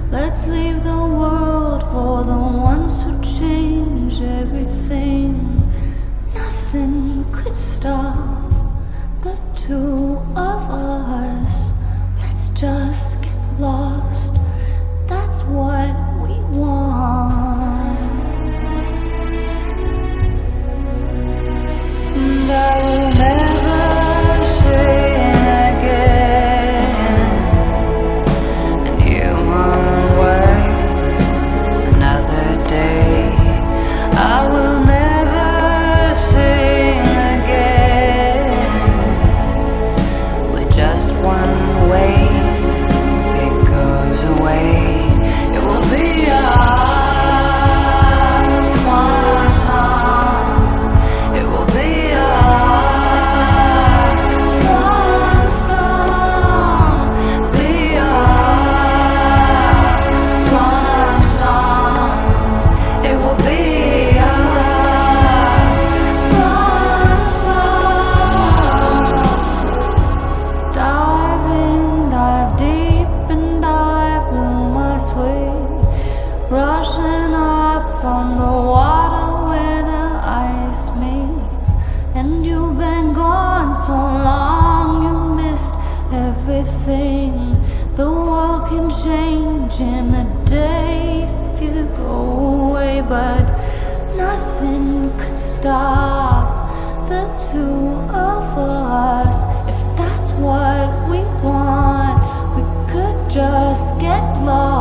Let's leave the world for the ones who change everything. Nothing could stop the two of us. Let's just get lost. That's what we want. And I will never say again. And you won't wait another day. I will never sing again. We're just one way. It goes away. It will be our swan song. It will be our swan song. Be our swan song. It will be our swan song. Dive in, dive deep, and I blew my sweet, rushing up from the water where the ice meets. And you've been gone so long, you missed everything. The world can change in a day if you go away, but nothing could stop the two of us. If that's what we want, we could just get lost.